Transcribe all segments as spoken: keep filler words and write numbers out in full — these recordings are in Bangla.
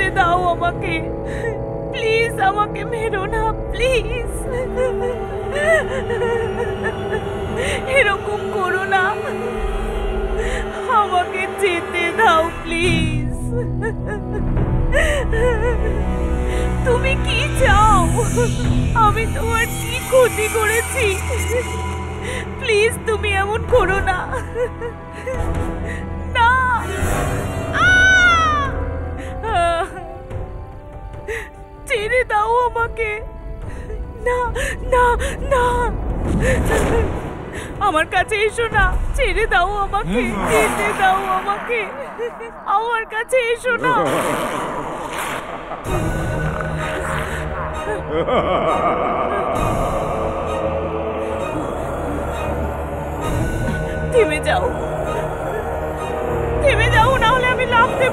দাও আমাকে, প্লিজ আমাকে মেরো না, প্লিজ এরকম করো না, আমাকে যেতে দাও প্লিজ। তুমি কি চাও? আমি তোমার কি ক্ষতি করেছি? প্লিজ তুমি এমন করো না। না, ছেড়ে দাও আমাকে। না না না, আমার কাছে এসো না, ছেড়ে দাও আমাকে, যেতে দাও আমাকে, আমার কাছে এসো না। থেমে যাও, থেমে যাও, না হলে আমি লাফ দেব।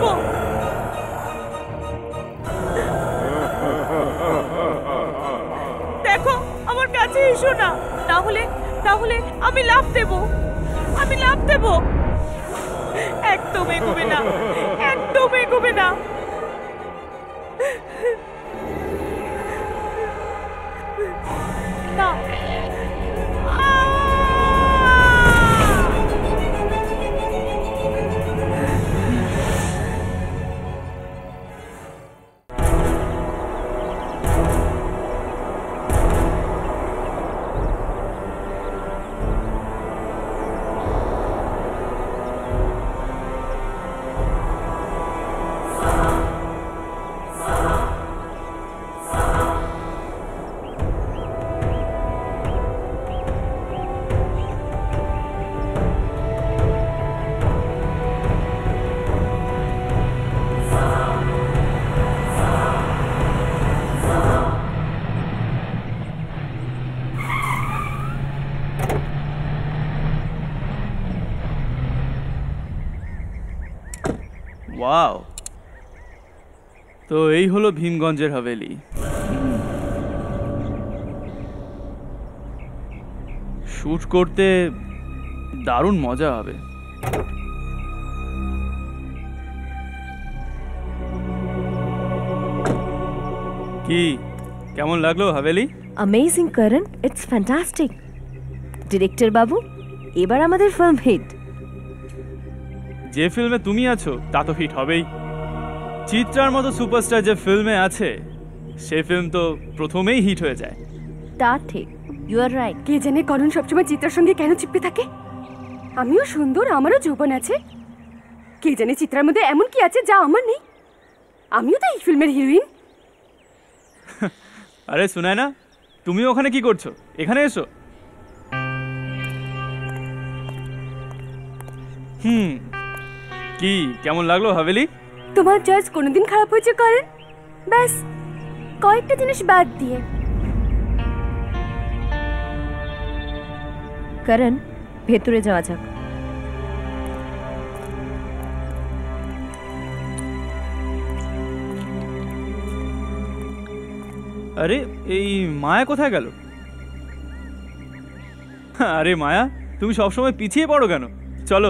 দেখো আমার কাছে এসো না, তাহলে তাহলে আমি লাফ দেব, আমি লাফ দেব। একদম এগোবে না, একদম এগোবে না। না, ওয়াও, তো এই হলো ভীমগঞ্জের হাভেলি। শুট করতে দারুণ মজা হবে। কি কেমন লাগলো haveli? Amazing Karan, it's fantastic. Director বাবু, এবার আমাদের ফিল্ম হিট। যে ফিল্মে তুমি আছো তা তো হিট হবেই। চিত্রার মতো সুপারস্টার যে ফিল্মে আছে সে ফিল্ম তো প্রথমেই হিট হয়ে যায়। তা ঠিক, ইউ আর রাইট। কে জানে করণ সবসময় চিত্রার সঙ্গে কেন চিপকে থাকে? আমিও সুন্দর, আমারও যৌবন আছে। কে জানে চিত্রার মধ্যে এমন কি আছে যা আমার নেই? আমিও তো এই ফিল্মের হিরোইন। আরে শোনায় না, তুমি ওখানে কি করছো? এখানে এসো। হুম, কি কেমন লাগলো হাভেলি? তোমার চয়েস কোনোদিন খারাপ হয়েছে করণ? ব্যাস কয়েকটা জিনিস বাদ দিয়ে। করণ, ভেতরে যাওয়া যাক। আরে এই মায়া কোথায় গেল? আরে মায়া, তুমি সবসময় পিছিয়ে পড়ো কেন? চলো।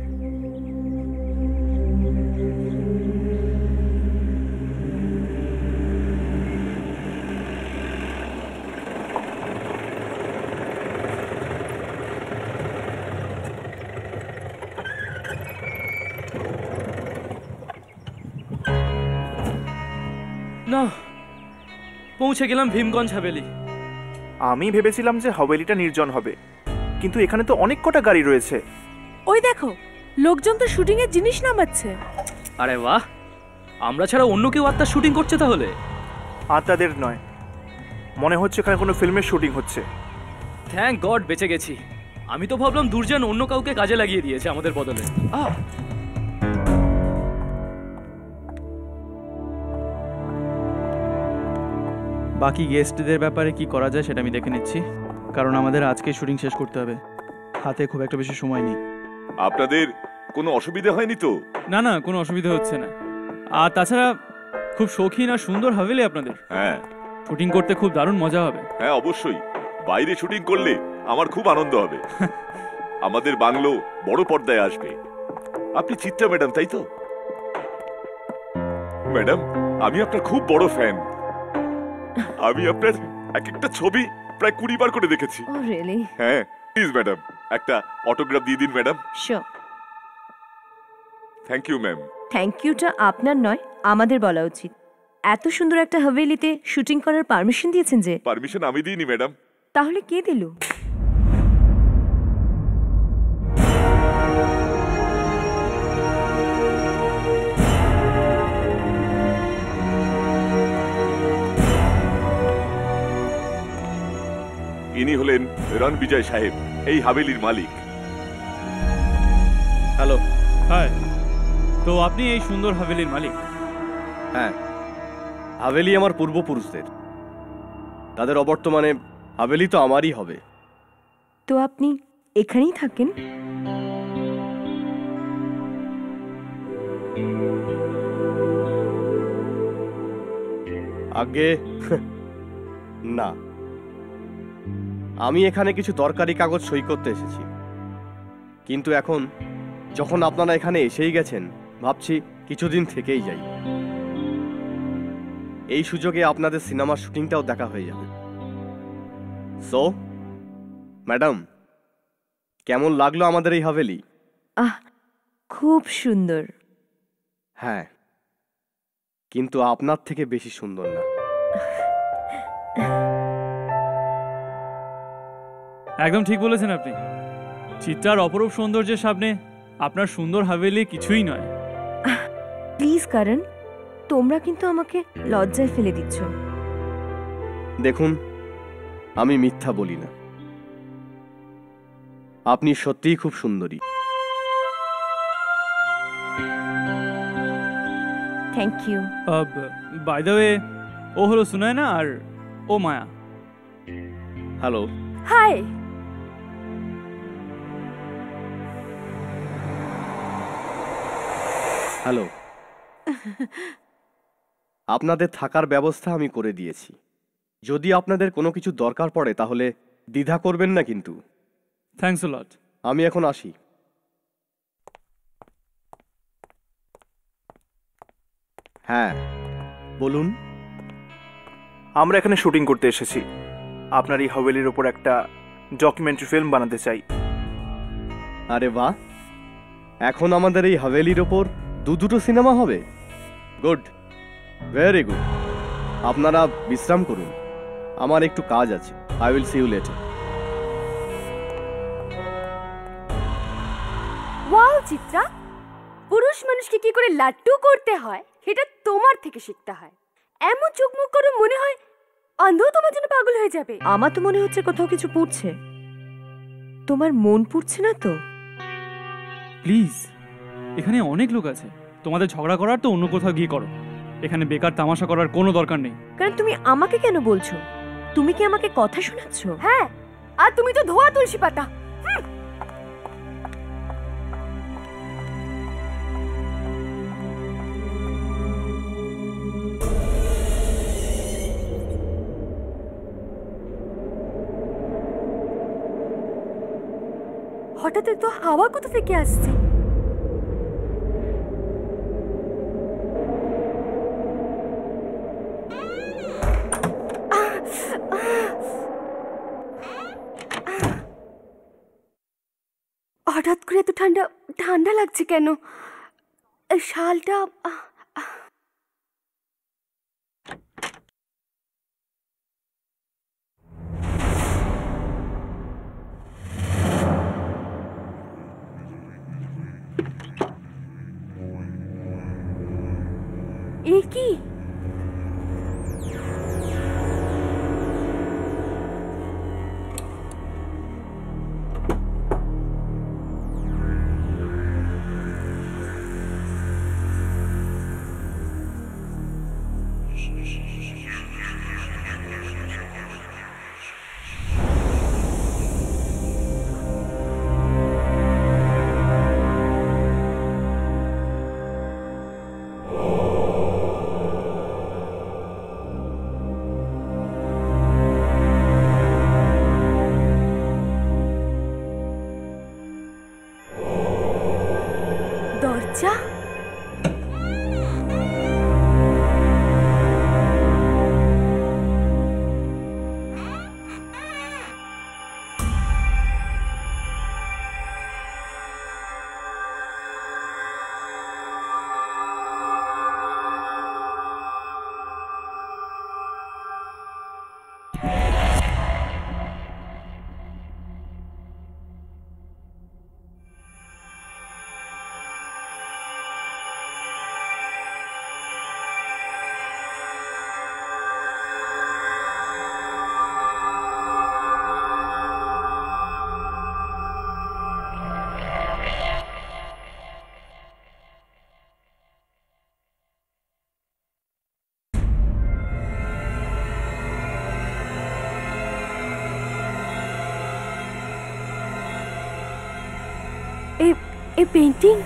না, পৌঁছে গেলাম ভীমগঞ্জ হাভেলি। আমি ভেবেছিলাম যে হাভেলিটা নির্জন হবে, কিন্তু এখানে তো অনেক কটা গাড়ি রয়েছে। ওই দেখো, লোকজন তো শুটিং এর জিনিস নামাচ্ছে। আরে বাহ, আমরা ছাড়া অন্য কেউ আত্মার শুটিং করছে তাহলে? আত্মাদের নয়, মনে হচ্ছে এখানে কোনো ফিল্মের শুটিং হচ্ছে। থ্যাংক গড বেঁচে গেছি। আমি তো ভাবলাম দুর্জন অন্য কাউকে কাজে লাগিয়ে দিয়েছে আমাদের বদলে। আহ বাকি গেস্টদের ব্যাপারে কি করা যায় সেটা আমি দেখে নিচ্ছি, কারণ আমাদের আজকে শুটিং শেষ করতে হবে। হাতে খুব একটা বেশি সময় নেই। আপনাদের কোনো অসুবিধা হয়নি তো? না না, কোনো অসুবিধা হচ্ছে না। আর তাছাড়া খুব শৌখিন আর সুন্দর হাভেলি আপনাদের। হ্যাঁ, শুটিং করতে খুব দারুণ মজা হবে। হ্যাঁ অবশ্যই, বাইরে শুটিং করলে আমার খুব আনন্দ হবে। আমাদের বাংলো বড় পর্দায় আসবে। আপনি চিত্রা ম্যাডাম, তাই তো? ম্যাডাম, আমি আপনার খুব বড় ফ্যান। আমি আপনার এক একটা ছবি প্রায় কুড়ি বার করে দেখেছি। Oh really? হ্যাঁ, প্লিজ ম্যাডাম একটা অটোগ্রাফ দিয়ে দিন madam. Sure. Thank you ma'am. Thank ইউটা আপনার নয়, আমাদের বলা উচিত। এত সুন্দর একটা হাভেলিতে শুটিং করার পারমিশন দিয়েছেন যে। পারমিশন আমি দিইনি ম্যাডাম। তাহলে কে দিল? ইনি হলেন রণবিজয় সাহেব, এই হাভেলির মালিক। হ্যালো। হাই, তো আপনি এই সুন্দর হাভেলির মালিক? হ্যাঁ, হাভেলি আমার পূর্বপুরুষদের, তাদের অবর্তমানে হাভেলি তো আমারই হবে। তো আপনি এখানেই থাকেন? আগে না, আমি এখানে কিছু দরকারি কাগজ সই করতে এসেছি, কিন্তু এখন যখন আপনারা এখানে এসেই গেছেন, ভাবছি কিছুদিন থেকেই যাই। এই সুযোগে আপনাদের সিনেমার শুটিংটাও দেখা হয়ে যাবে। সো ম্যাডাম, কেমন লাগলো আমাদের এই হাভেলি? আহ, খুব সুন্দর। হ্যাঁ, কিন্তু আপনার থেকে বেশি সুন্দর না। একদম ঠিক বলেছেন আপনি। চিত্রার অপরূপ সৌন্দর্যের সামনে আপনার সুন্দর হাভেলি কিছুই নয়। প্লিজ কারণ, তোমরা কিন্তু আমাকে লজ্জায় ফেলে দিচ্ছ। দেখুন, আমি মিথ্যা বলি না, আপনি সত্যিই খুব সুন্দরী। Thank you. By the way, ও হলো সুনয়না আর ও মায়া। হ্যালো। হাই। হ্যালো। আপনাদের থাকার ব্যবস্থা আমি করে দিয়েছি। যদি আপনাদের কোনো কিছু দরকার পড়ে তাহলে দ্বিধা করবেন না কিন্তু। Thanks a lot. আমি এখন আসি। হ্যাঁ বলুন। আমরা এখানে শুটিং করতে এসেছি। আপনার এই হাভেলির ওপর একটা ডকুমেন্টারি ফিল্ম বানাতে চাই। আরে বাহ, এখন আমাদের এই হাভেলির ওপর দু দুটো সিনেমা হবে? Good, very good. আপনারা বিশ্রাম করুন, আমার একটু কাজ আছে। I will see you later. Wow Chitra, পুরুষ মানুষকে কি করে লাড্ডু করতে হয় সেটা তোমার থেকে শিখতে হয়। এমন চোখ মুখ করে মনে হয় অন্ধও তোমার জন্য পাগল হয়ে যাবে। আমার তো মনে হচ্ছে কোথাও কিছু পুড়ছে। তোমার মন পুড়ছে না তো? প্লিজ, এখানে অনেক লোক আছে। তোমাদের ঝগড়া করার তো অন্য কোথাও গিয়ে করো। এখানে বেকার তামাশা করার কোনো দরকার নেই। কারণ তুমি আমাকে কেন বলছো? তুমি কি আমাকে কথা শোনাচ্ছ? হ্যাঁ, আর তুমি তো ধোয়া তুলসী পাতা। হঠাৎ তো হাওয়া কোথা থেকে আসছে? হঠাৎ করে এত ঠান্ডা ঠান্ডা লাগছে কেন? শালটা এ কি? এ এ পেন্টিং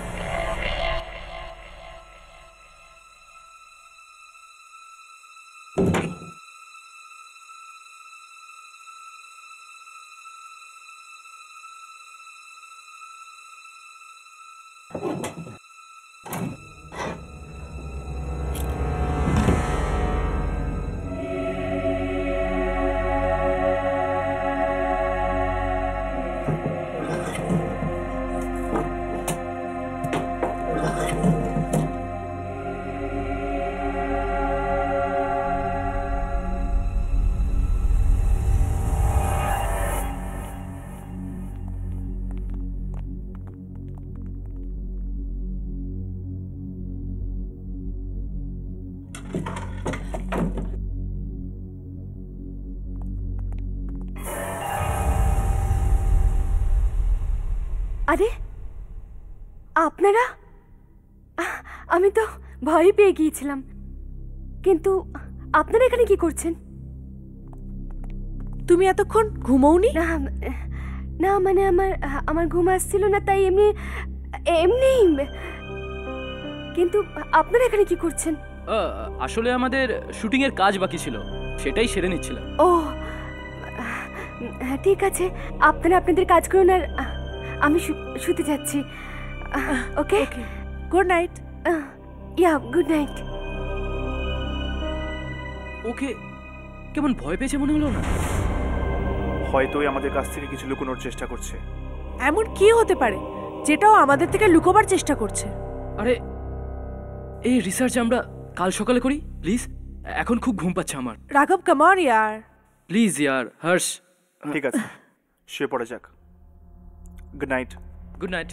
আরে আপনারা আহ, আমি তো ভয় পেয়ে গিয়েছিলাম, কিন্তু আপনারা এখানে কি করছেন? তুমি এতক্ষণ ঘুমোওনি? না না মানে আমার আমার ঘুম আসছিল না, তাই এমনি এমনি। কিন্তু আপনারা এখানে কি করছেন? আহ, আসলে আমাদের শুটিং এর কাজ বাকি ছিল, সেটাই সেরে নিচ্ছিলাম। ও হ্যাঁ, ঠিক আছে, আপনারা আপনাদের কাজ করুন, আর আহ, আমি শু- শুতে যাচ্ছি। Okay good night. Yeah good night. Okay কেমন ভয় পেয়েছে মনে হলো না? হয়তোই আমাদের কাছ থেকে কিছু লুকোনোর চেষ্টা করছে। এমন কি হতে পারে যেটাও আমাদের থেকে লুকোবার চেষ্টা করছে? আরে এই রিসার্চ আমরা কাল সকালে করি প্লিজ, এখন খুব ঘুম পাচ্ছে আমার। রাঘব কাম অন ইয়ার। প্লিজ ইয়ার হর্ষ। ঠিক আছে, শুয়ে পড়ে যাক। Good night. Good night.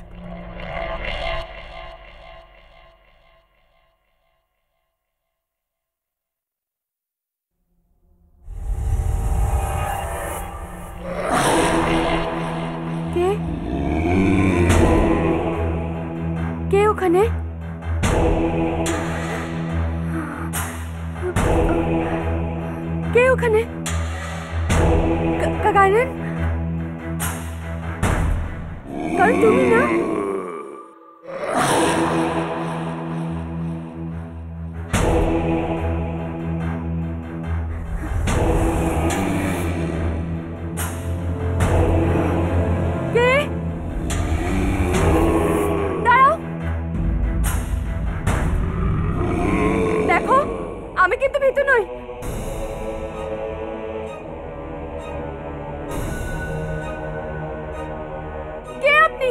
কে কে ওখানে? কে ওখানে? কা- কা- কারণ কারণ তুমি না? কে? দাঁড়াও, দেখো আমি কিন্তু ভীতু নই। কে আপনি?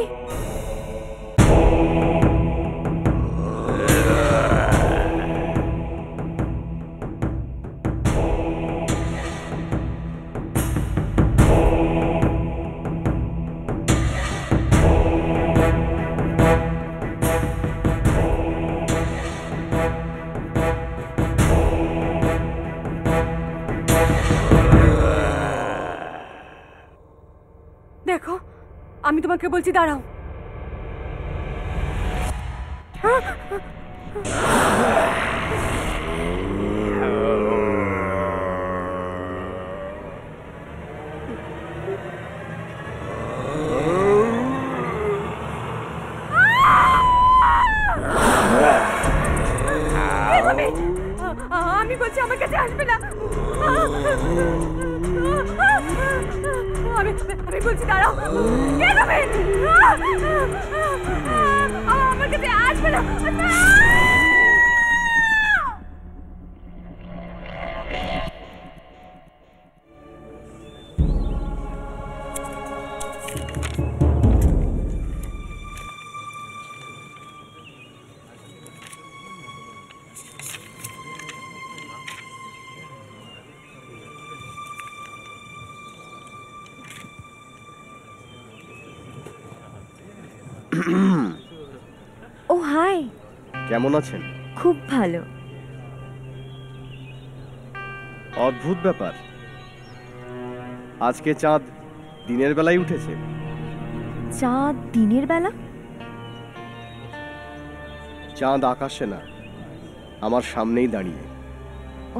দেখো আমি তোমাকে বলছি দাঁড়াও। আমি বলছি আমার কাছে আসবে না। আমি আমি বলছি দাঁড়াও। কে তুমি? আমার কাছে আসবে না। ও হাই, কেমন আছেন? খুব ভালো। অদ্ভুত ব্যাপার, আজকে চাঁদ দিনের বেলায় উঠেছে। চাঁদ দিনের বেলা? চাঁদ আকাশে না, আমার সামনেই দাঁড়িয়ে। ও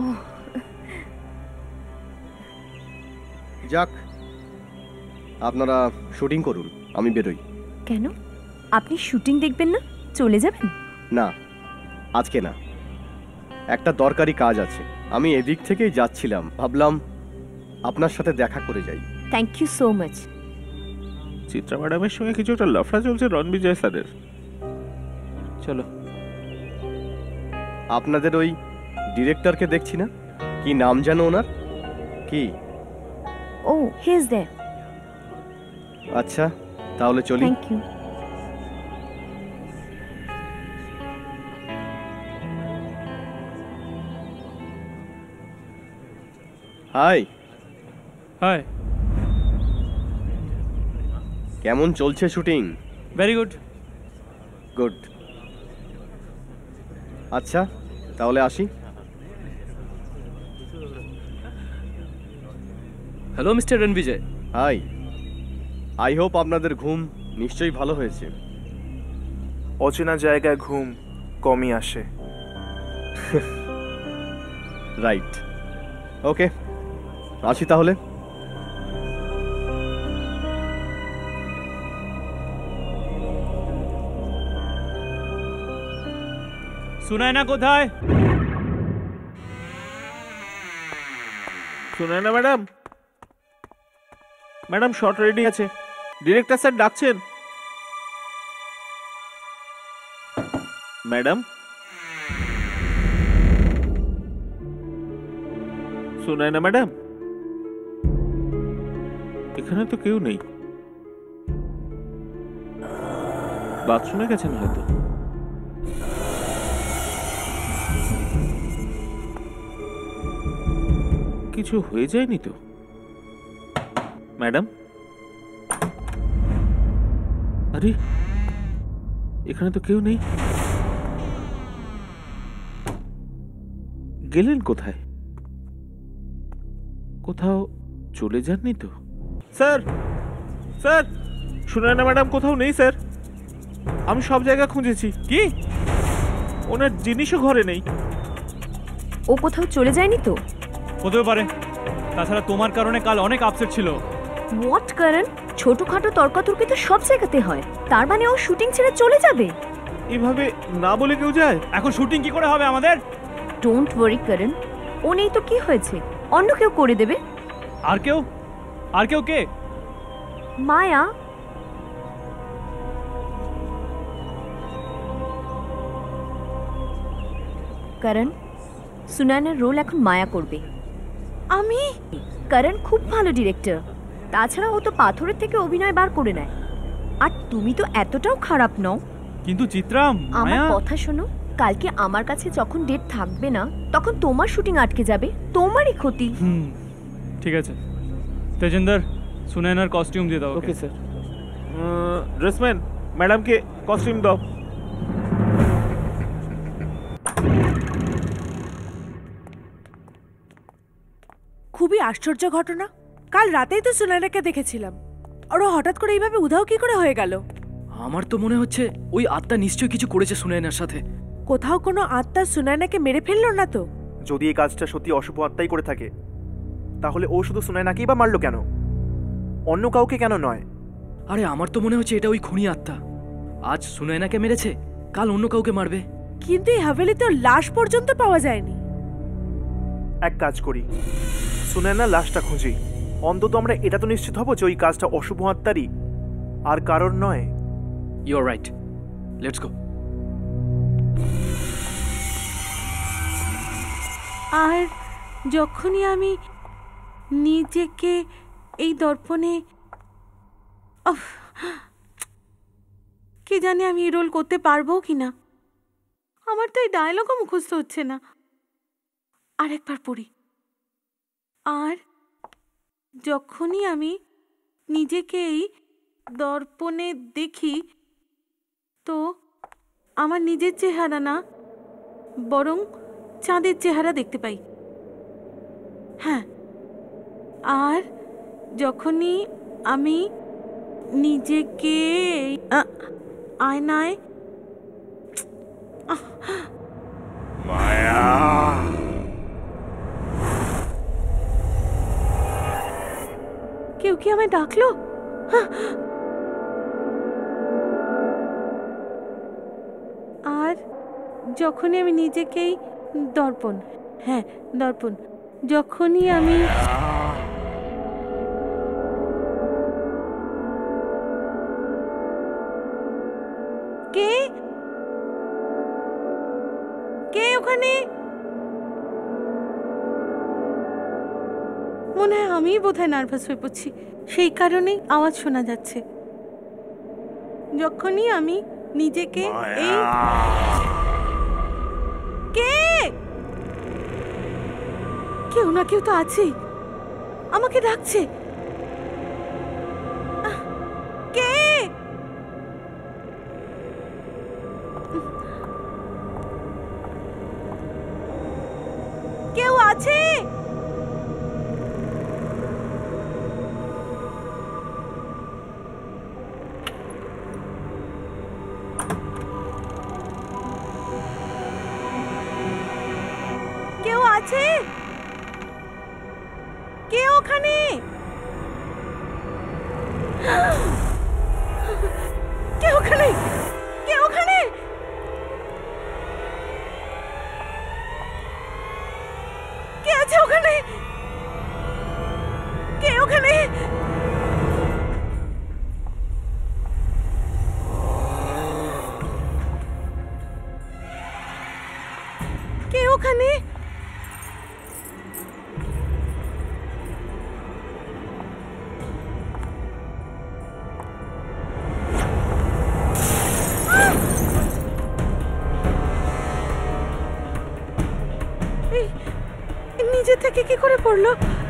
যাক, আপনারা শুটিং করুন, আমি বেরোই। কেন? আপনি শুটিং দেখবেন না, চলে যাবেন? না, আজকে না, একটা দরকারি কাজ আছে। আমি এদিক থেকেই যাচ্ছিলাম, ভাবলাম আপনার সাথে দেখা করে যাই। Thank you so much. Chitra ম্যাডামের সঙ্গে কিছু একটা লাফড়া চলছে রণবিজয় স্যারের। চলো। আপনাদের ওই ডিরেক্টরকে দেখছি না, কি নাম যেন ওনার? কি? Oh, he is there. আচ্ছা, তাহলে চলি। Thank you. হাই। হাই। কেমন চলছে শুটিং? Very good. গুড। আচ্ছা, তাহলে আসি। Hello mister Ranbijay. Hi. I hope আপনাদের ঘুম নিশ্চয়ই ভালো হয়েছে। অচেনা জায়গায় ঘুম কমই আসে। রাইট। ওকে, আসি তাহলে। সুনায়না কোথায়? Sunayana madam, madam shot ready আছে, ডিরেক্টর স্যার ডাকছেন। ম্যাডাম, সুনায়না ম্যাডাম, এখানে তো কেউ নেই, বাথরুমে গেছেন হয়তো। কিছু হয়ে যায়নি তো ম্যাডাম? আরে এখানে তো কেউ নেই, গেলেন কোথায়? কোথাও চলে যাননি তো? স্যার, স্যার, সুনায়না ম্যাডাম কোথাও নেই স্যার। আমি সব জায়গা খুঁজেছি। কি? ওনার জিনিসও ঘরে নেই। ও কোথাও চলে যায়নি তো? হতেও পারে, তাছাড়া তোমার কারণে কাল অনেক আপসেট ছিল। হোয়াট কারণ? ছোটখাটো তর্কাতর্কি তো সব জায়গাতে হয়, তার মানে ও শুটিং ছেড়ে চলে যাবে? এভাবে না বলে কেউ যায়? এখন শুটিং কি করে হবে আমাদের? ডোন্ট ওয়ারি করণ, ও নেই তো কি হয়েছে, অন্য কেউ করে দেবে। আর কেউ? আর কেউ কে? মায়া। করণ, সুনায়নার রোল এখন মায়া করবে। আমি? করণ খুব ভালো ডিরেক্টর, তাছাড়া ও তো পাথরের থেকে অভিনয় বার করে নেয়। আর তুমি তো এতটাও খারাপ নও। কিন্তু চিত্রা, আমার মায়া। কথা শোনো, কালকে আমার কাছে যখন ডেট থাকবে না, তখন তোমার শুটিং আটকে যাবে, তোমারই ক্ষতি। হুম, ঠিক আছে। তেজেন্দার, সুনায়নার কস্টিউম দিয়ে দাও। Okay sir. ড্রেসম্যান, ম্যাডামকে কস্টিউম দাও। খুবই আশ্চর্য ঘটনা, কাল রাতেই তো সুনায়নাকে দেখেছিলাম, আর ও হঠাৎ করে এইভাবে উধাও কি করে হয়ে গেল? আমার তো মনে হচ্ছে ওই আত্মা নিশ্চয়ই কিছু করেছে সুনায়নার সাথে। কোথাও কোনো আত্মা সুনায়নাকে মেরে ফেললো না তো? যদি এই কাজটা সত্যি অশুভ আত্মাই করে থাকে, তাহলে ও শুধু সুনায়নাকেই বা মারলো কেন, অন্য কাউকে কেন নয়? আরে আমার তো মনে হচ্ছে এটা ওই খুনি আত্মা, আজ সুনায়নাকে মেরেছে, কাল অন্য কাউকে মারবে। কিন্তু এই হাভেলিতে ওর লাশ পর্যন্ত পাওয়া যায়নি। এক কাজ করি, সুনায়নার লাশটা খুঁজি, অন্তত আমরা এটা তো নিশ্চিত হব যে ওই কাজটা অশুভ আত্মারই, আর কারণ নয়। You are right, let's go. আর যখনই আমি নিজেকে এই দর্পণে, উফ, কে জানে আমি এই রোল করতে পারবো কিনা। আমার তো এই ডায়লগও মুখস্থ হচ্ছে না। আরেকবার পড়ি। আর যখনই আমি নিজেকে এই দর্পণে দেখি, তো আমার নিজের চেহারা না, বরং চাঁদের চেহারা দেখতে পাই। হ্যাঁ, আর যখনই আমি নিজেকে আয়নায়, মায়া, কেউ কি আমায় ডাকলো? যখনই আমি নিজেকেই দর্পণ, হ্যাঁ দর্পণ, যখনই আমি কে কে ওখানে? মনে হয় আমি বোধহয় নার্ভাস হয়ে পড়ছি, সেই কারণেই আওয়াজ শোনা যাচ্ছে। যখনই আমি নিজেকে এই কে কেউ না কেউ তো আছেই, আমাকে ডাকছে। আহ, কে? কেউ আছে? কেউ আছে? কে ওখানে? কে ওখানে? কে ওখানে? কে আছে ওখানে? কে ওখানে? কে ওখানে? এই নিজে থেকে কি করে পড়লো?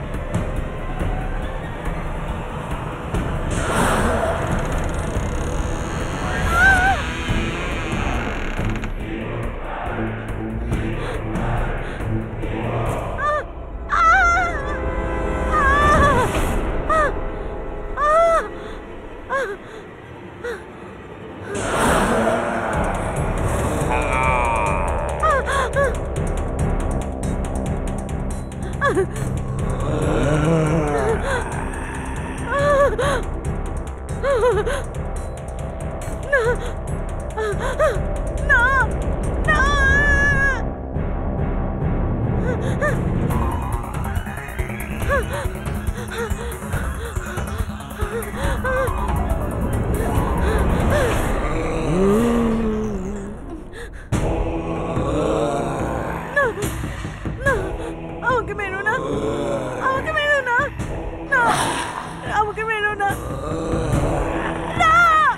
আমাকে মেরো না, আমাকে মেরো না, না আমাকে মেরো না, না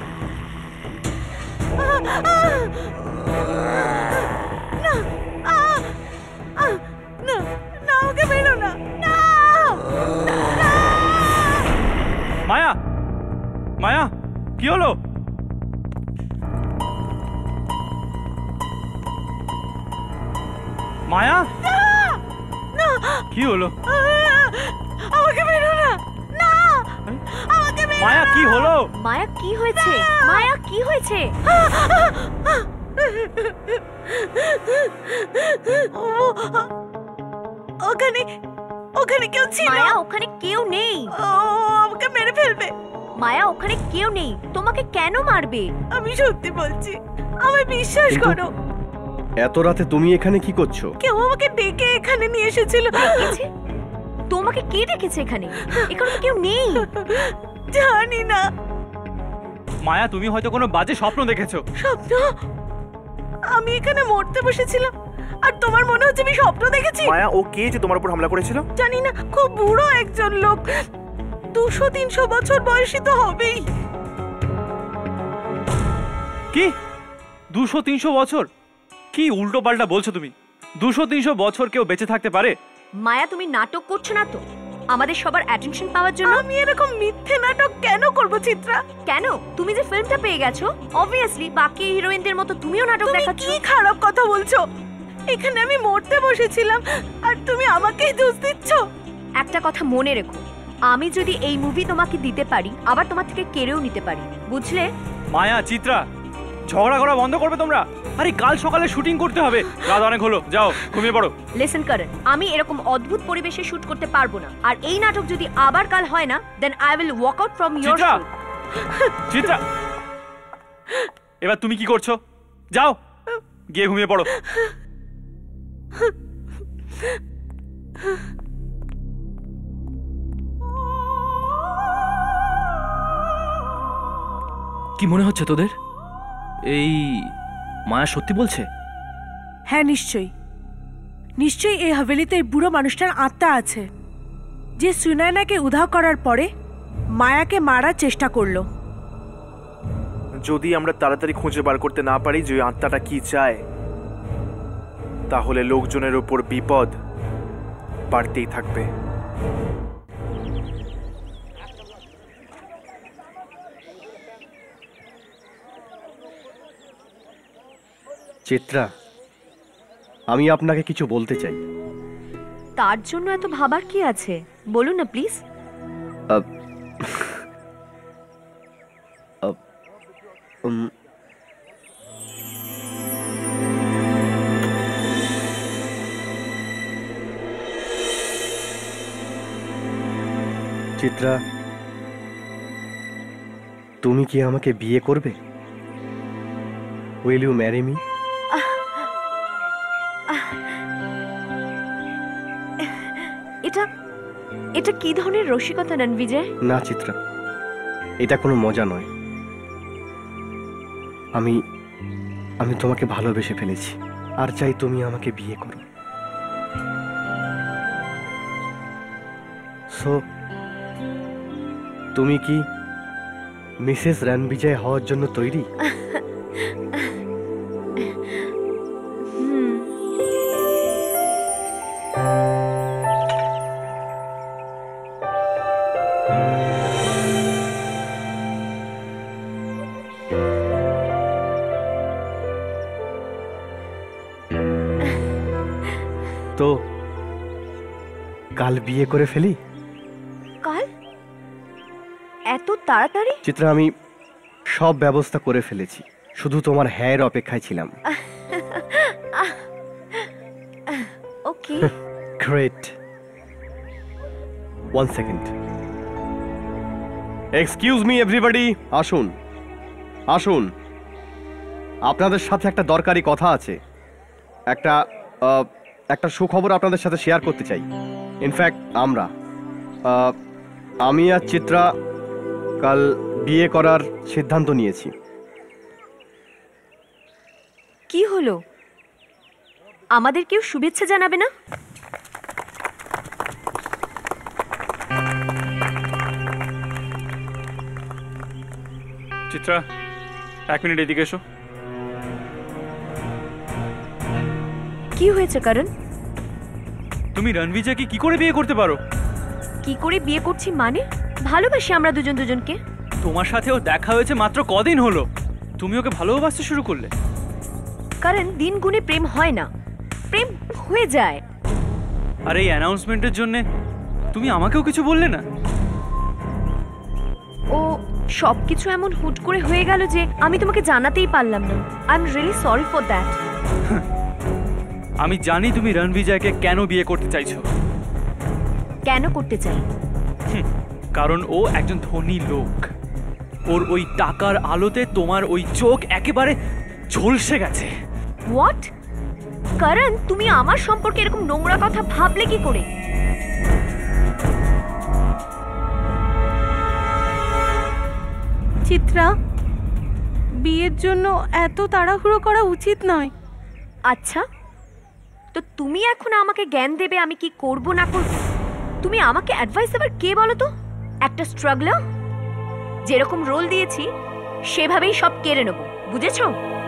না না না আমাকে মেরো না, না মায়া, মায়া কি হলো? মায়া কি হলো? আমাকে মেরো না, না আমাকে মেরো মায়া কি হলো? মায়া কি হয়েছে? মায়া কি হয়েছে? ওখানে ওখানে কেউ ছিল? মায়া ওখানে কেউ নেই। ও আমাকে মেরে ফেলবে। মায়া ওখানে কেউ নেই, তোমাকে কেন মারবে? আমি সত্যি বলছি, আমায় বিশ্বাস কিন্তু- করো। এত রাতে তুমি এখানে কি করছো? কেউ আমাকে ডেকে এখানে নিয়ে এসেছিল। ডেকেছে? তোমাকে কে ডেকেছে এখানে? এখানে তো কেউ নেই। জানি না। মায়া তুমি হয়তো কোনো বাজে স্বপ্ন দেখেছো। স্বপ্ন? আমি এখানে মরতে বসেছিলাম আর তোমার মনে হচ্ছে আমি স্বপ্ন দেখেছি? মায়া, ও কে যে তোমার উপর হামলা করেছিল? জানি না, খুব বুড়ো একজন লোক, দুশো তিনশো বছর বয়সী তো হবেই। কি দুশো তিনশো বছর? কি উল্টো পাল্টা বলছো তুমি? দুশো তিনশো বছর কেউ বেঁচে থাকতে পারে? মায়া তুমি নাটক করছো না তো আমাদের সবার অ্যাটেনশন পাওয়ার জন্য? আমি এরকম মিথ্যে নাটক কেন করব চিত্রা? কেন? তুমি যে ফিল্মটা পেয়ে গেছো, অবভিয়াসলি বাকি হিরোইনদের মতো তুমিও নাটক তুমি দেখাচ্ছ। কি খারাপ কথা বলছো? এখানে আমি মরতে বসেছিলাম আর তুমি আমাকেই দোষ দিচ্ছ। একটা কথা মনে রেখো, আমি যদি এই মুভি তোমাকে দিতে পারি, আবার তোমার থেকে কেড়েও নিতে পারি, বুঝলে? মায়া, চিত্রা, ঝগড়া করা বন্ধ করবে তোমরা? আরে কাল সকালে শুটিং করতে হবে, রাত অনেক হলো, যাও ঘুমিয়ে পড়ো। লিসেন করেন, আমি এরকম অদ্ভুত পরিবেশে শুট করতে পারবো না, আর এই নাটক যদি আবার কাল হয় না, then I will walk out from your Chitra, school. Chitra, এবার তুমি কি করছো? যাও। গিয়ে ঘুমিয়ে পড়ো। কি মনে হচ্ছে তোদের? এই মায়া সত্যি বলছে? হ্যাঁ নিশ্চয়ই, নিশ্চয়ই এই হাভেলিতে এই বুড়ো মানুষটার আত্মা আছে, যে সুনয়নাকে উধাও করার পরে মায়াকে মারার চেষ্টা করলো। যদি আমরা তাড়াতাড়ি খুঁজে বার করতে না পারি যে ওই আত্মাটা কি চায়, তাহলে লোকজনের উপর বিপদ বাড়তেই থাকবে। চিত্রা, আমি আপনাকে কিছু বলতে চাই। তার জন্য এত ভাবার কি আছে, বলুন না প্লিজ। আহ, আহ, উম, চিত্রা, তুমি কি আমাকে বিয়ে করবে? Will you marry me? এটা এটা কি ধরনের রসিকতা রণবিজয়? না চিত্রা, এটা কোনো মজা নয়। আমি আমি তোমাকে ভালোবেসে ফেলেছি, আর চাই তুমি আমাকে বিয়ে করো। সো তুমি কি মিসেস রণবিজয় হওয়ার জন্য তৈরি? তো কাল বিয়ে করে ফেলি? কাল? এত তাড়াতাড়ি? চিত্রা, আমি সব ব্যবস্থা করে ফেলেছি, শুধু তোমার হ্যাঁর অপেক্ষায় ছিলাম। Okay. Great. One second. Excuse me everybody, আসুন আসুন, আপনাদের সাথে একটা দরকারি কথা আছে। একটা আহ, একটা সুখবর আপনাদের সাথে শেয়ার করতে চাই। ইনফ্যাক্ট আমরা আহ, আমি আর চিত্রা কাল বিয়ে করার সিদ্ধান্ত নিয়েছি। কি হলো? আমাদের কেউ শুভেচ্ছা জানাবে না? চিত্রা, এক মিনিট এদিকে এসো। কি হয়েছে করণ? তুমি রণবিজয়কে কি করে বিয়ে করতে পারো? কি করে বিয়ে করছি মানে? ভালোবাসি আমরা দুজন দুজনকে। তোমার সাথেও দেখা হয়েছে মাত্র কদিন হলো, তুমি ওকে ভালোবাসতে শুরু করলে? কারণ দিন গুণে প্রেম হয় না, প্রেম হয়ে যায়। আর এই অ্যানাউন্সমেন্টের জন্য তুমি আমাকেও কিছু বললে না? ও সবকিছু এমন হুট করে হয়ে গেল যে আমি তোমাকে জানাতেই পারলাম না। I am really sorry for that. আমি জানি তুমি রণবিজয়কে কেন বিয়ে করতে চাইছো। কেন করতে চাই? কারণ ও একজন ধনী লোক, ওর ওই টাকার আলোতে তোমার ওই চোখ একেবারে ঝলসে গেছে। হোয়াট? করণ, তুমি আমার সম্পর্কে এরকম নোংরা কথা ভাবলে কি করে? চিত্রা, বিয়ের জন্য এত তাড়াহুড়ো করা উচিত নয়। আচ্ছা, তো তুমি এখন আমাকে জ্ঞান দেবে আমি কি করব না করব? তুমি আমাকে অ্যাডভাইস দেবার কে বলো তো? একটা স্ট্রাগলার? যেরকম রোল দিয়েছি সেভাবেই সব কেড়ে নেব, বুঝেছো?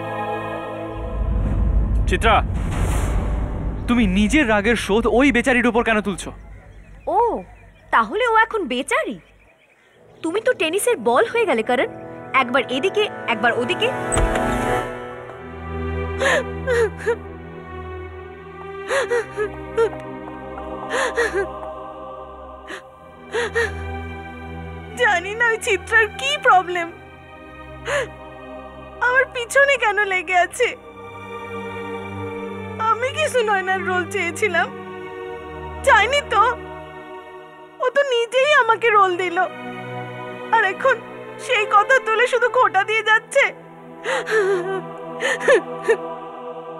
চিত্রা, তুমি নিজের রাগের শোধ ওই বেচারির উপর কেন তুলছো? ও তাহলে ও এখন বেচারি? তুমি তো টেনিসের বল হয়ে গেলে করণ, একবার এদিকে একবার ওদিকে। জানি না ওই চিত্রার কি প্রবলেম, আমার পিছনে কেন লেগে আছে। আমি কি সুনয়নার রোল চেয়েছিলাম? চাইনি তো, ও তো নিজেই আমাকে রোল দিল, আর এখন সেই কথা তুলে শুধু খোঁটা দিয়ে যাচ্ছে।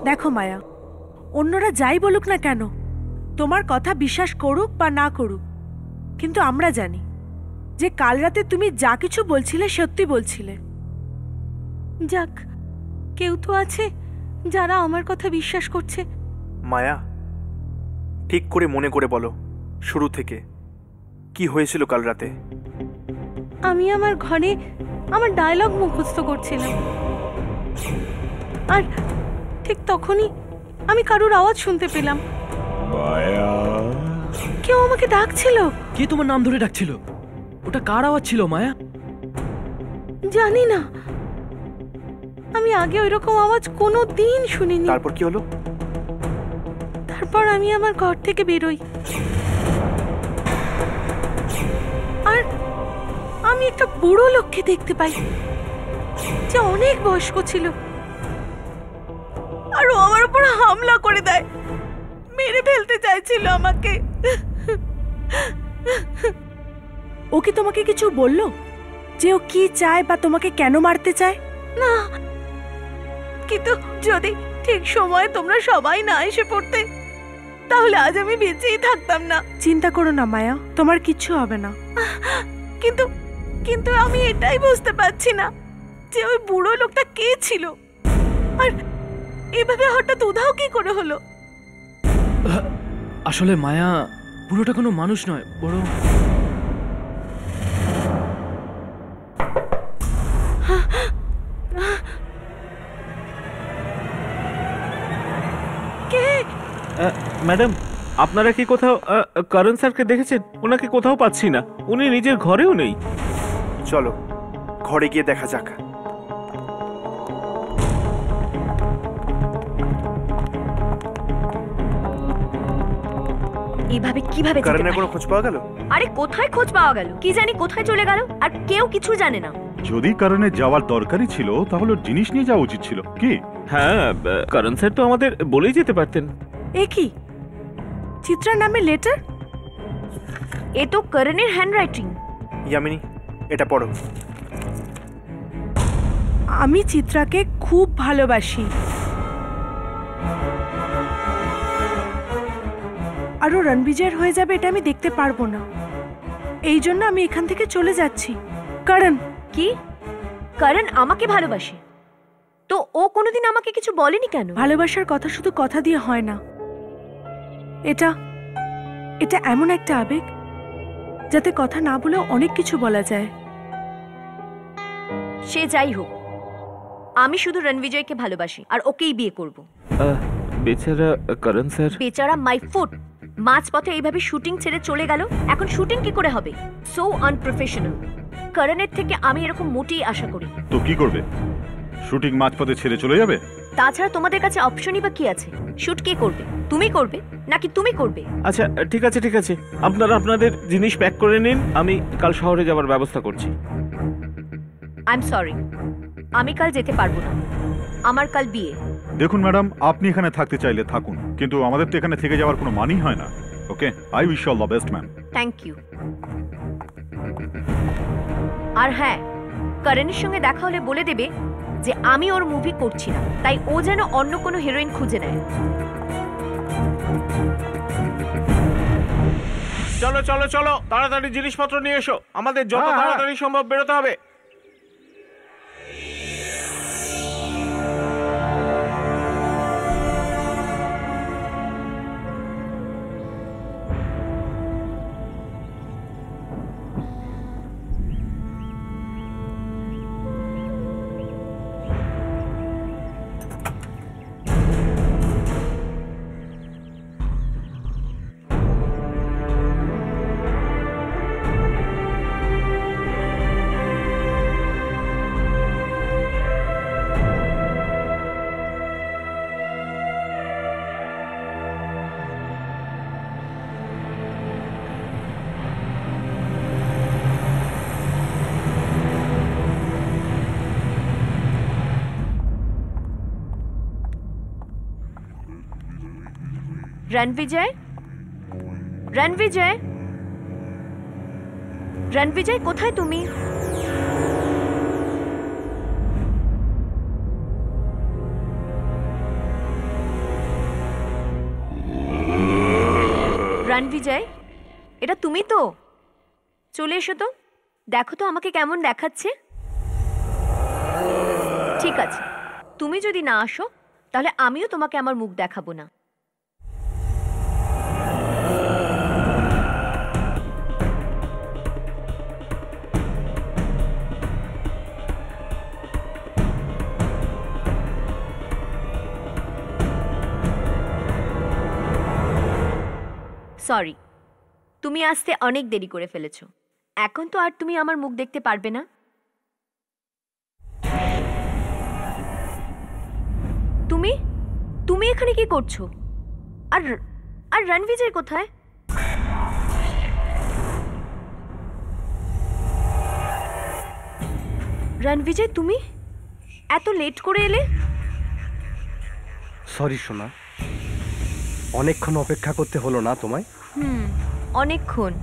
দেখো মায়া, অন্যরা যাই বলুক না কেন, তোমার কথা বিশ্বাস করুক বা না করুক, কিন্তু আমরা জানি যে কাল রাতে তুমি যা কিছু বলছিলে সত্যি বলছিলে। যাক, কেউ তো আছে যারা আমার কথা বিশ্বাস করছে। মায়া, ঠিক করে মনে করে বলো, শুরু থেকে কি হয়েছিল কাল রাতে? আমি আমার ঘরে আমার ডায়লগ মুখস্থ করছিলাম, আর ঠিক তখনই আমি কারোর আওয়াজ শুনতে পেলাম। কেউ আমাকে ডাকছিল। কে তোমার নাম ধরে ডাকছিল? ওটা কার আওয়াজ ছিল মায়া? জানি না, আমি আগে ওইরকম আওয়াজ কোনো দিন শুনিনি। তারপর কি হলো? তারপর আমি আমার ঘর থেকে বেরোই, আর আমি একটা বুড়ো লোককে দেখতে পাই যে অনেক বয়স্ক ছিল, আর ও আমার উপর হামলা করে দেয়, মেরে ফেলতে চাইছিল আমাকে। ও কি তোমাকে কিছু বললো যে ও কি চায় বা তোমাকে কেন মারতে চায়? না, কিন্তু যদি ঠিক সময়ে তোমরা সবাই না এসে পড়তে, তাহলে আজ আমি বেঁচেই থাকতাম না। চিন্তা করো না মায়া, তোমার কিচ্ছু হবে না। কিন্তু কিন্তু আমি এটাই বুঝতে পারছি না যে ওই বুড়ো লোকটা কে ছিল, আর এভাবে হঠাৎ উধাও কি করে হলো। আসলে মায়া, পুরোটা কোনো মানুষ নয়, বরং কে? ম্যাডাম, আপনারা কি কোথাও করণ স্যারকে দেখেছেন? ওনাকে কোথাও পাচ্ছি না, উনি নিজের ঘরেও নেই। চলো ঘরে গিয়ে দেখা যাক। এইভাবে কিভাবে যেতে করণের পারে? কোনো খোঁজ পাওয়া গেল? আরে কোথায় খোঁজ পাওয়া গেল? কি জানি কোথায় চলে গেল, আর কেউ কিছু জানে না। যদি কারণে যাওয়ার দরকারই ছিল তাহলে ওর জিনিস নিয়ে যাওয়া উচিত ছিল কি? হ্যাঁ, করণ স্যার তো আমাদের বলেই যেতে পারতেন। এ কি, চিত্রার নামে লেটার? এ তো করণের হ্যান্ডরাইটিং। ইয়ামিনী, এটা পড়ো। আমি চিত্রাকে খুব ভালোবাসি, আরও রণবিজয়ের হয়ে যাবে এটা আমি দেখতে পারবো না, এই জন্য আমি এখান থেকে চলে যাচ্ছি। করণ। কি? করণ আমাকে ভালোবাসে? তো ও কোনোদিন আমাকে কিছু বলেনি কেন? ভালোবাসার কথা শুধু কথা দিয়ে হয় না, এটা এটা এমন একটা আবেগ যাতে কথা না বলেও অনেক কিছু বলা যায়। সে যাই হোক, আমি শুধু রণবিজয়কে ভালোবাসি আর ওকেই বিয়ে করব। বেচারা করণ স্যার। বেচারা মাই ফুট, মাঝপথে এইভাবে শুটিং ছেড়ে চলে গেল, এখন শুটিং কি করে হবে? So unprofessional. করণের থেকে আমি এরকম মোটেই আশা করি। তো কি করবে? শুটিং মাঝপথে ছেড়ে চলে যাবে? তাছাড়া তোমাদের কাছে অপশনই বা কি আছে? শুট কে করবে? তুমি করবে নাকি তুমি করবে? আচ্ছা ঠিক আছে ঠিক আছে, আপনারা আপনাদের জিনিস প্যাক করে নিন, আমি কাল শহরে যাওয়ার ব্যবস্থা করছি। আই এম সরি, আমি কাল যেতে পারবো না, আমার কাল বিয়ে। দেখুন ম্যাডাম, আপনি এখানে থাকতে চাইলে থাকুন, কিন্তু আমাদের তো এখানে থেকে যাওয়ার কোনো মানেই হয় না। Okay, I wish all the best ma'am. Thank you. আর হ্যাঁ, করণের সঙ্গে দেখা হলে বলে দেবে যে আমি ওর মুভি করছি না, তাই ও যেন অন্য কোনো হিরোইন খুঁজে নেয়। চলো চলো চলো, তাড়াতাড়ি জিনিসপত্র নিয়ে এসো, আমাদের যত তাড়াতাড়ি সম্ভব বেরোতে হবে। রণবিজয়, রণবিজয়, রণবিজয় কোথায় তুমি? রণবিজয়, এটা তুমি তো? চলে এসো তো, দেখো তো আমাকে কেমন দেখাচ্ছে। ঠিক আছে, তুমি যদি না আসো তাহলে আমিও তোমাকে আমার মুখ দেখাবো না। সরি, তুমি আসতে অনেক দেরি করে ফেলেছো। এখন তো আর তুমি আমার মুখ দেখতে পারবে না। তুমি তুমি এখানে কি করছো? আর আর রণবিজয় কোথায়? রণবিজয়, তুমি এত লেট করে এলে? সরি সোনা, অনেকক্ষণ অপেক্ষা করতে হলো না তোমায়? হুম, অনেকক্ষণ।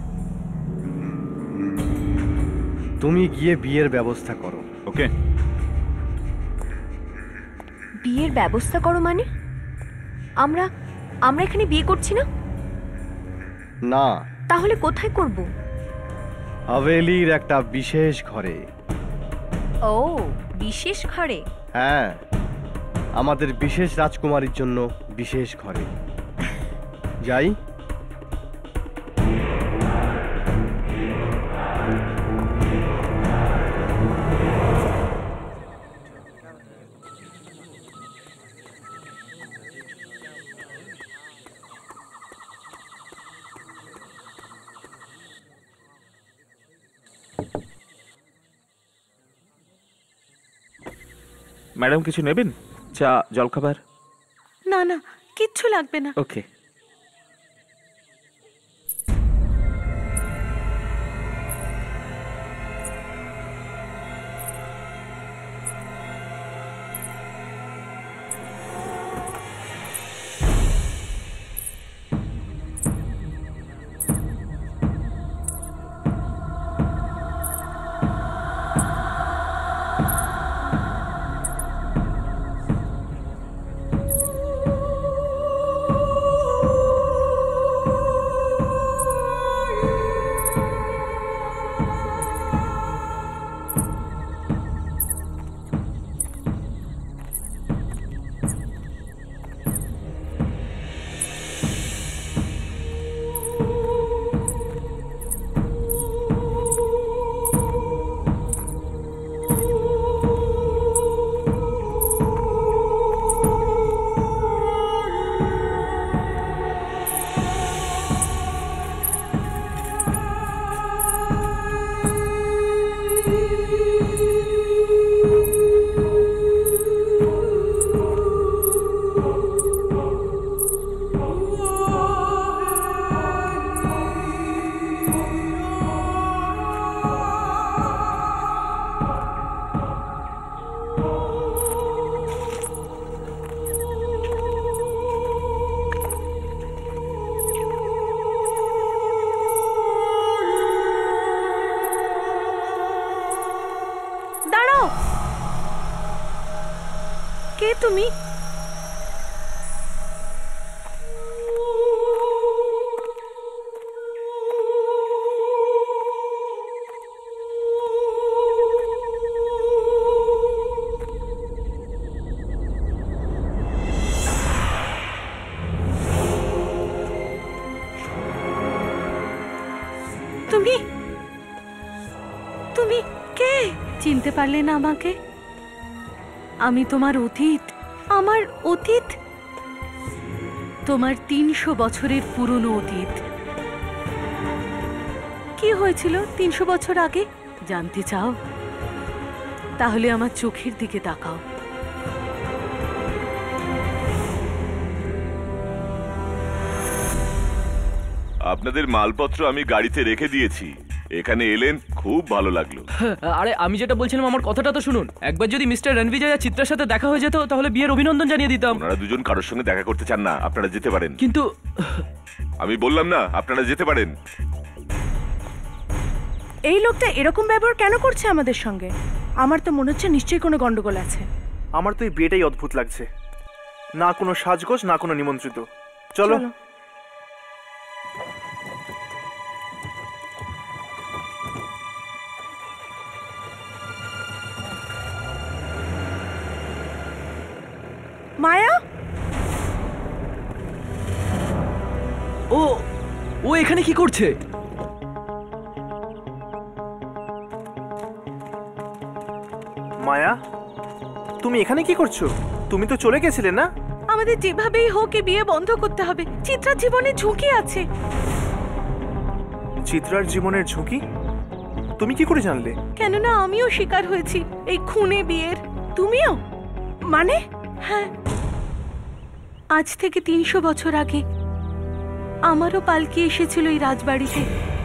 তুমি গিয়ে বিয়ের ব্যবস্থা করো। ওকে? বিয়ের ব্যবস্থা করো মানে? আমরা আমরা এখানে বিয়ে করছি না? না। তাহলে কোথায় করব? হাভেলির একটা বিশেষ ঘরে। ও, বিশেষ ঘরে? হ্যাঁ, আমাদের বিশেষ রাজকুমারীর জন্য বিশেষ ঘরে। যাই? ম্যাডাম কিছু নেবেন? চা, জলখাবার? না না, কিচ্ছু লাগবে না। ওকে। কে তুমি? তুমি তুমি কে? চিনতে পারলে না আমাকে? আমি তোমার অতীত। আমার অতীত? তোমার তিনশো বছরের পুরনো অতীত। কি হয়েছিল তিনশো বছর আগে জানতে চাও? তাহলে আমার চোখের দিকে তাকাও। আপনাদের মালপত্র আমি গাড়িতে রেখে দিয়েছি, এখানে এলেন খুব ভালো লাগলো। আরে আমি যেটা বলছিলাম আমার কথাটা তো শুনুন। একবার যদি মিস্টার রণবিজয় আর চিত্রার সাথে দেখা হয়ে যেত তাহলে বিয়ের অভিনন্দন জানিয়ে দিতাম। আপনারা দুজন কারোর সঙ্গে দেখা করতে চান না, আপনারা যেতে পারেন। কিন্তু আমি বললাম না আপনারা যেতে পারেন। এই লোকটা এরকম ব্যবহার কেন করছে আমাদের সঙ্গে? আমার তো মনে হচ্ছে নিশ্চয়ই কোনো গন্ডগোল আছে। আমার তো এই বিয়েটাই অদ্ভুত লাগছে, না কোনো সাজগোজ না কোনো নিমন্ত্রিত। চলো, চলো। ও ও এখানে কি করছে? মায়া, তুমি এখানে কি করছো? তুমি তো চলে গেছিলে না? আমাদের যেভাবেই হোক এই বিয়ে বন্ধ করতে হবে। চিত্রার জীবনে ঝুঁকি আছে। চিত্রার জীবনের ঝুঁকি? তুমি কি করে জানলে? কেননা আমিও শিকার হয়েছি এই খুনে বিয়ের। তুমিও? মানে? হ্যাঁ, আজ থেকে তিনশো বছর আগে আমারও পালকি এসেছিল এই রাজবাড়িতে।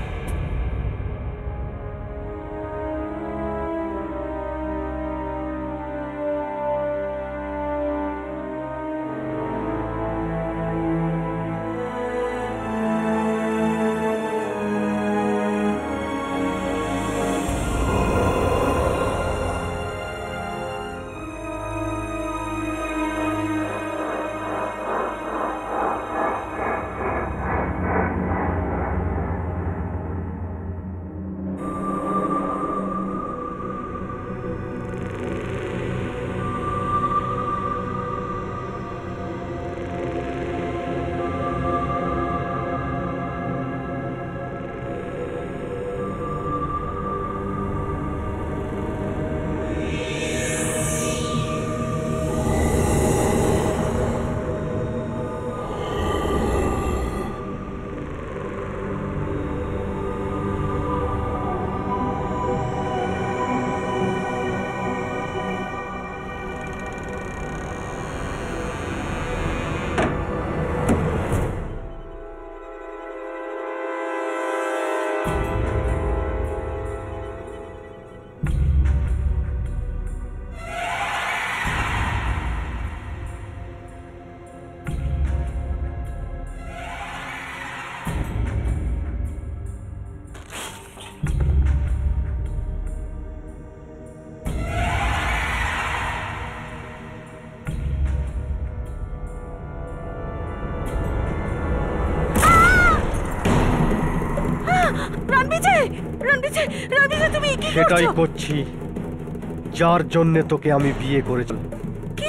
সেটাই করছি, যার জন্য তোকে আমি বিয়ে করেছি। কি?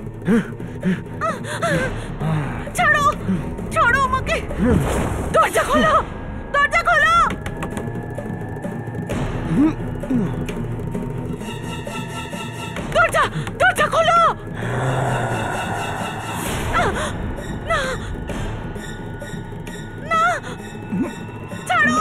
ছাড়ো, ছাড়ো আমাকে। দরজা খোলো, দরজা খোলো। দরজা, দরজা খোলো। না, না, ছাড়ো।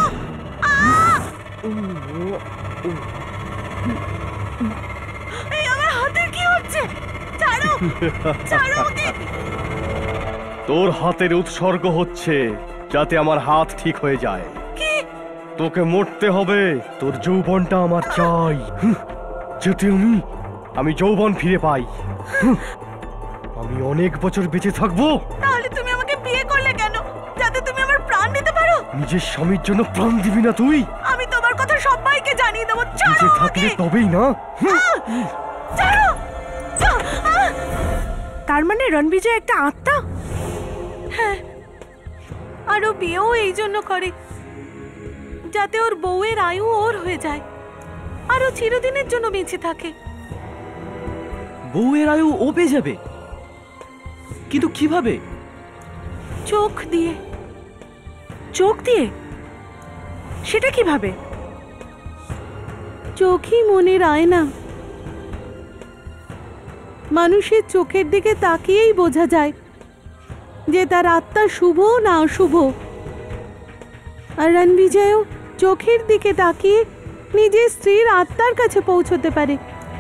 এই আমার হাতে কি হচ্ছে? ছাড়ো, ছাড়ো আমাকে। তোর হাতের উৎসর্গ হচ্ছে যাতে আমার হাত ঠিক হয়ে যায়। কি? তোকে মরতে হবে। তোর যৌবনটা আমার চাই, যাতে আমি আমি যৌবন ফিরে পাই। আমি অনেক বছর বেঁচে থাকবো। তাহলে তুমি আমাকে বিয়ে করলে কেন? যাতে তুমি আমার প্রাণ নিতে পারো। নিজের স্বামীর জন্য প্রাণ দিবি না তুই? আমি তোমার কথা সবাইকে জানিয়ে দেবো। বেঁচে থাকলে তবেই না। ছাড়ো। তার মানে রণবিজয় একটা আত্মা? হ্যাঁ, আর ও বিয়েও এই জন্য করে যাতে ওর বউয়ের আয়ু ওর হয়ে যায় আর ও চিরদিনের জন্য বেঁচে থাকে। বউয়ের আয়ু ও পেয়ে যাবে? কিন্তু কিভাবে? চোখ দিয়ে। চোখ দিয়ে? সেটা কিভাবে? চোখই মনের আয়না। মানুষের চোখের দিকে তাকিয়েই বোঝা যায় যে তার আত্মা শুভ না অশুভ। আর রণবিজয়ও চোখের দিকে তাকিয়ে নিজের স্ত্রীর আত্মার কাছে পৌঁছতে পারে,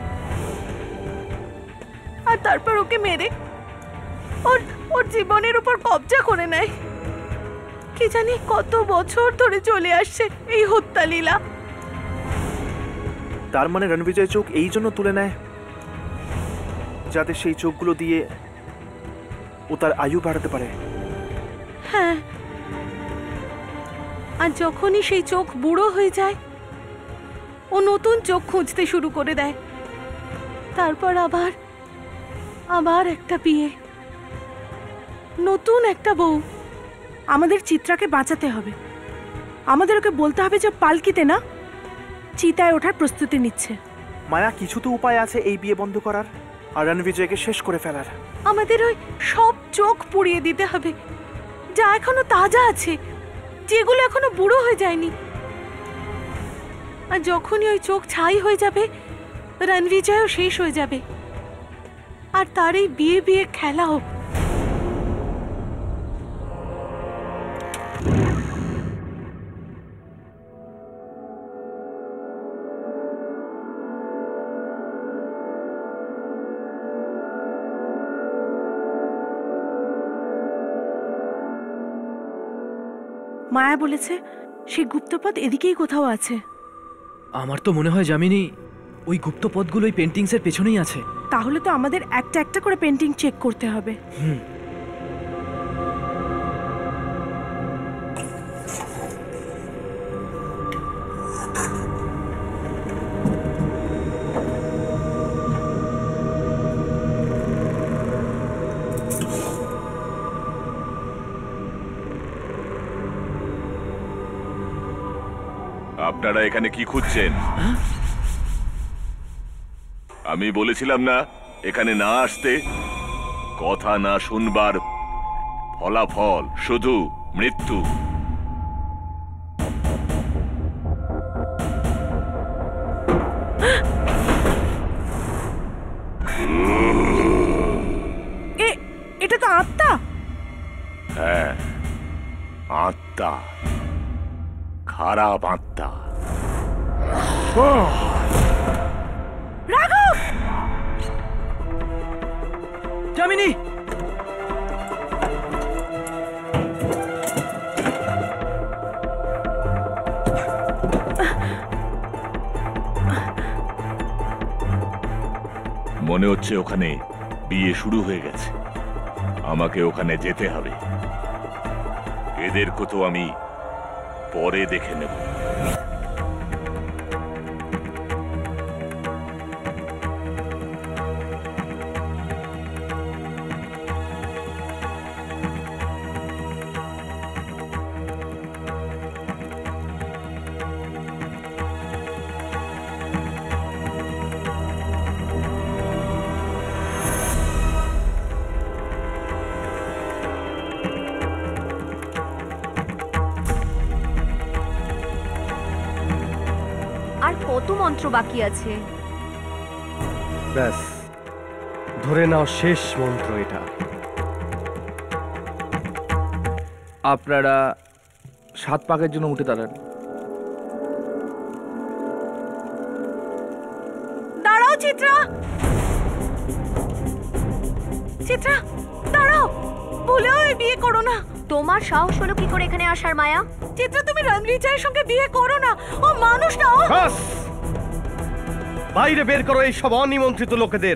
আর তারপর ওকে মেরে ওর ওর জীবনের উপর কবজা করে নেয়। কি জানি কত বছর ধরে চলে আসছে এই হত্যা লীলা। তার মানে রণবিজয় চোখ এই জন্য তুলে নেয় যাতে সেই চোখগুলো দিয়ে ও তার আয়ু বাড়াতে পারে। হ্যাঁ, আর যখনই সেই চোখ বুড়ো হয়ে যায় ও নতুন চোখ খুঁজতে শুরু করে দেয়। তারপর আবার আবার একটা বিয়ে, নতুন একটা বউ। আমাদের চিত্রাকে বাঁচাতে হবে। আমাদের ওকে বলতে হবে যে পালকিতে না, চিতায় ওঠার প্রস্তুতি নিচ্ছে। মায়া, কিছু তো উপায় আছে এই বিয়ে বন্ধ করার আর রণবিজয়কে শেষ করে ফেলার। আমাদের ওই সব চোখ পুড়িয়ে দিতে হবে যা এখনো তাজা আছে, যেগুলো এখনো বুড়ো হয়ে যায়নি। আর যখনই ওই চোখ ছাই হয়ে যাবে, রণবিজয়ও শেষ হয়ে যাবে, আর তার এই বিয়ে বিয়ে খেলা হোক। মায়া বলেছে সেই গুপ্তপথ এদিকেই কোথাও আছে। আমার তো মনে হয় যামিনী ওই গুপ্ত পথগুলো ওই পেন্টিংস এর পেছনেই আছে। তাহলে তো আমাদের একটা একটা করে পেন্টিং চেক করতে হবে। হুম। আপনারা এখানে কি খুঁজছেন? আমি বলেছিলাম না এখানে না আসতে? কথা না শুনবার ফলাফল শুধু মৃত্যু। এটা তো আত্মা। হ্যাঁ, আত্মা, খারাপ আত্মা। রাঘব! যামিনী! মনে হচ্ছে ওখানে বিয়ে শুরু হয়ে গেছে। আমাকে ওখানে যেতে হবে। এদেরকে তো আমি পরে দেখে নেব। আর কত মন্ত্র বাকি আছে? ব্যাস, ধরে নাও শেষ মন্ত্র এটা। আপনারা সাত পাকের জন্য উঠে দাঁড়ান। দাঁড়াও চিত্রা! চিত্রা দাঁড়াও, ভুলেও এই বিয়ে করো না। তোমার সাহস হলো কি করে এখানে আসার, মায়া? চিত্রা, তুমি রণবিজয়ের সঙ্গে বিয়ে করো না। ও মানুষ না। ও বাস, বাইরে বের করো এই সব অনিমন্ত্রিত লোকেদের।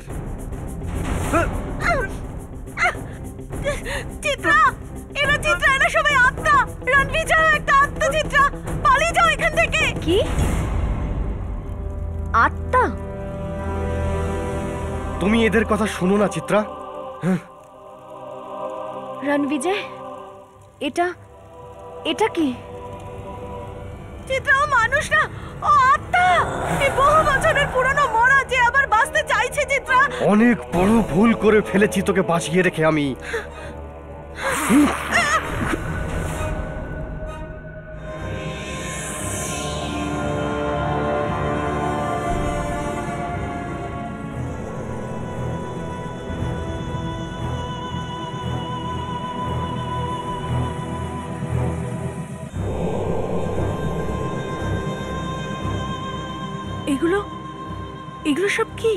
চিত্রা, এরা চিত্রা, এরা সবাই আত্মা। রণবিজয় একটা আত্মা। চিত্রা, পালিয়ে যাও এখান থেকে। কি আত্মা? তুমি এদের কথা শোনো না চিত্রা। রণবিজয়, এটা এটা কি? চিত্রা, ও মানুষ না, ও আত্মা। এই বহু বছরের পুরনো মরা যে আবার বাঁচতে চাইছে। চিত্রা, অনেক বড় ভুল করে ফেলেছি তোকে বাঁচিয়ে রেখে আমি। এগুলো এগুলো সব কি?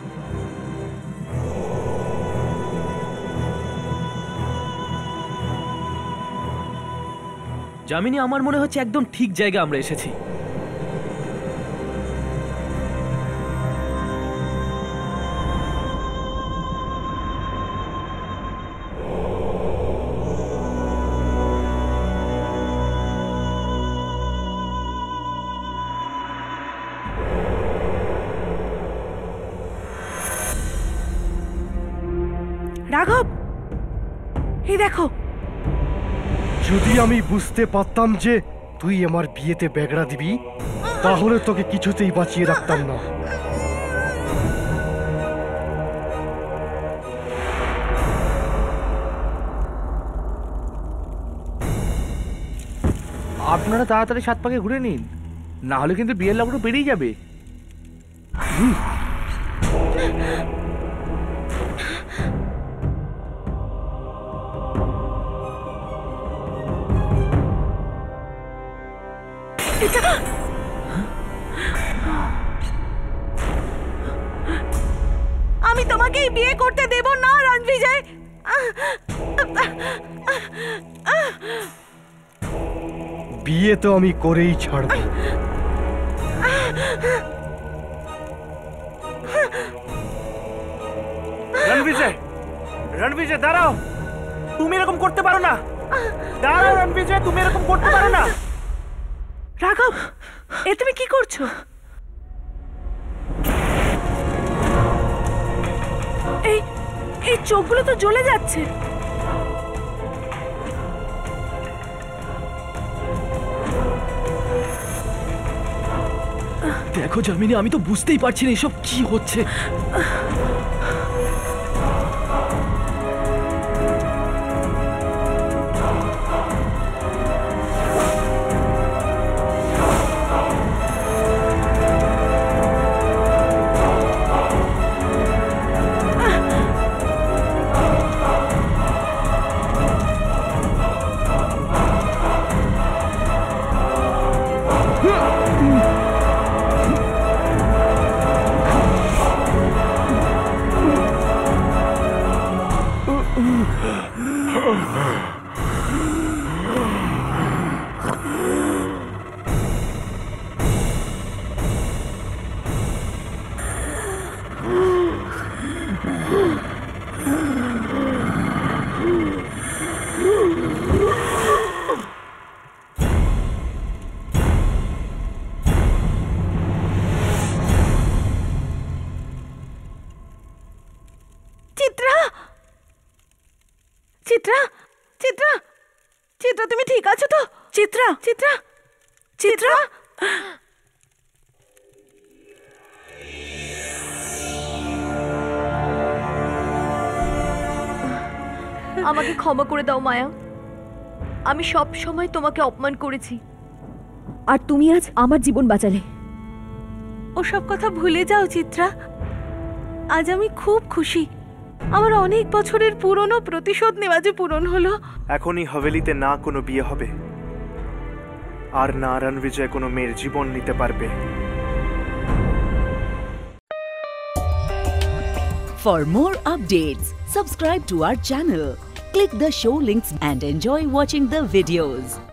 যামিনী, আমার মনে হচ্ছে একদম ঠিক জায়গা আমরা এসেছি। রাঘব, এই দেখো। যদি আমি বুঝতে পারতাম যে তুই আমার বিয়েতে বেগড়া দিবি, তাহলে তোকে কিছুতেই বাঁচিয়ে রাখতাম না। আপনারা তাড়াতাড়ি সাত পাকে ঘুরে নিন, না হলে কিন্তু বিয়ের লগটো বেরিয়ে যাবে। আমি তোমাকে বিয়ে করতে দেব না রণবিজয়। বিয়ে তো আমি করেই ছাড়ব। রণবিজয়, রণবিজয় দাঁড়াও, তুমি এরকম করতে পারো না। দাঁড়াও রণবিজয়, তুমি এরকম করতে পারো না। রাঘব, এ তুমি কি করছো? এই এই চোখগুলো তো জ্বলে যাচ্ছে। দেখো যামিনী, আমি তো বুঝতেই পারছি না এসব কি হচ্ছে। চিত্রা, চিত্রা, চিত্রা, চিত্রা, তুমি ঠিক আছো তো? চিত্রা, চিত্রা, চিত্রা। আমাকে ক্ষমা করে দাও মায়া, আমি সব সময় তোমাকে অপমান করেছি, আর তুমি আজ আমার জীবন বাঁচালে। ওসব কথা ভুলে যাও চিত্রা। আজ আমি খুব খুশি, আমার অনেক বছরের পুরনো প্রতিশোধ নেওয়া যে পূরণ হলো। এখনই হাভেলিতে না কোনো বিয়ে হবে, আর না রণবিজয় কোনো মেয়ের জীবন নিতে পারবে। For more updates, subscribe to our channel, click the show links and enjoy watching the videos.